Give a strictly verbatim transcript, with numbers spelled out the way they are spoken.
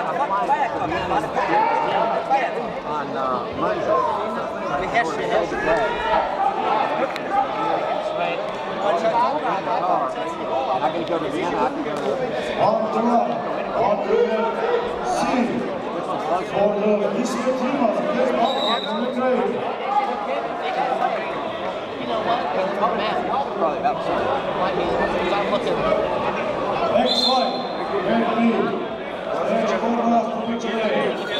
on uh, Monday. We have to have the bag. Right. I can go to Vienna. I can go to. On the right, on the left, C. For the Eastern team of the Great Mountain in the grade. You know what? Probably about the same. I'm looking. Next fight, grade B. Next quarter of the